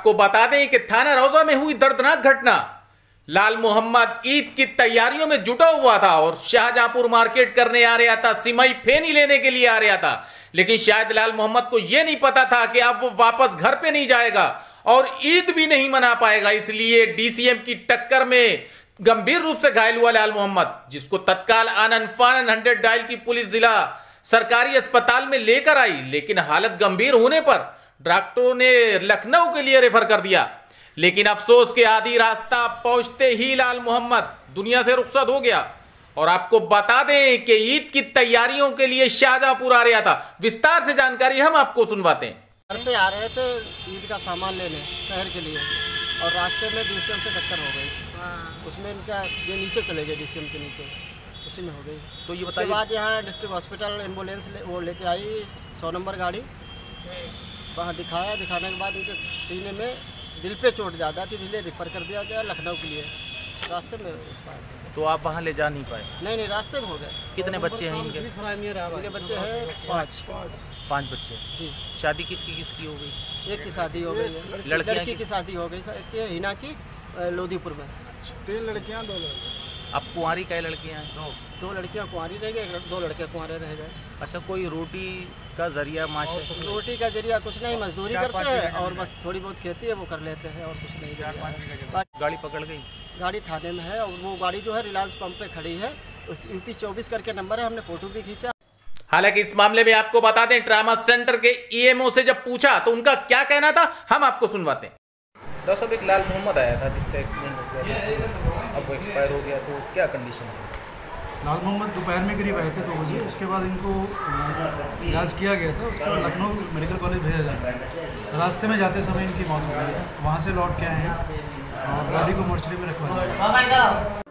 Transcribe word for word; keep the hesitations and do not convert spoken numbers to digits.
आपको बता दें कि थाना रौजा में हुई दर्दनाक घटना। लाल मोहम्मद ईद की तैयारियों में जुटा हुआ था और शाहजहांपुर मार्केट करने आ रहा था, सिमई फेनी लेने के लिए आ रहा था। लेकिन शायद लाल मोहम्मद को यह नहीं पता था कि अब वो वापस घर पे नहीं जाएगा और ईद भी नहीं मना पाएगा। इसलिए डीसीएम की टक्कर में गंभीर रूप से घायल हुआ लाल मोहम्मद, जिसको तत्काल आनन फानन हंड्रेड डायल की पुलिस जिला सरकारी अस्पताल में लेकर आई। लेकिन हालत गंभीर होने पर डॉक्टरों ने लखनऊ के लिए रेफर कर दिया। लेकिन अफसोस के आधी रास्ता पहुंचते ही लाल मोहम्मद दुनिया से रुखसत हो गया। और आपको बता दें कि ईद की तैयारियों के लिए शाहजहांपुर आ रहा था। विस्तार से जानकारी हम आपको सुनवाते हैं। घर से आ रहे थे ईद का सामान लेने शहर के लिए और रास्ते में डीसीएम से टक्कर हो गई। उसमें इनका ये नीचे चले गए, डीसीएम के नीचे, उसी में हो गई। तो ये उसके बाद यहाँ डिस्ट्रिक्ट हॉस्पिटल एम्बुलेंस ले, वो लेके आई सौ नंबर गाड़ी, वहाँ दिखाया। दिखाने के बाद उनके सीने में दिल पे चोट ज़्यादा थी, इसलिए रेफर कर दिया गया लखनऊ के लिए। रास्ते में उस पार तो आप वहाँ ले जा नहीं पाए? नहीं नहीं रास्ते में हो गए। कितने बच्चे हैं इनके? इनके बच्चे हैं पाँच पाँच बच्चे जी। शादी किसकी किसकी हो गई? एक की शादी हो गई है, लड़की की शादी हो गई है हिना की लोधीपुर में। तीन लड़कियां दो लड़के। अब कुंवारी कै लड़कियाँ हैं? दो दो लड़कियां कुंवारी रह गए, दो लड़के कुंवारे रह गए। अच्छा, कोई रोटी का जरिया माशे? रोटी का जरिया कुछ नहीं, मजदूरी करते हैं और बस थोड़ी बहुत खेती है वो कर लेते हैं और कुछ नहीं। गाड़ी पकड़ गई? गाड़ी थाने में है और वो गाड़ी जो है रिलायंस पंप पे खड़ी है, यूपी चौबीस करके नंबर है, हमने फोटो भी खींचा। हालांकि इस मामले में आपको बता दें, ट्रामा सेंटर के ईएमओ से जब पूछा तो उनका क्या कहना था, हम आपको सुनवाते हैं। डॉक्टर साहब, एक लाल मोहम्मद आया था जिसका एक्सीडेंट हो गया था, अब वो एक्सपायर हो गया, तो क्या कंडीशन है? लाल मोहम्मद दोपहर में करीब आए थे दो बजे, उसके बाद इनको इलाज किया गया था, उसके बाद लखनऊ मेडिकल कॉलेज भेजा जाता। रास्ते में जाते समय इनकी मौत हो गई, वहाँ से लौट के आए हैं और गाड़ी को मोर्चरी में रखवाया।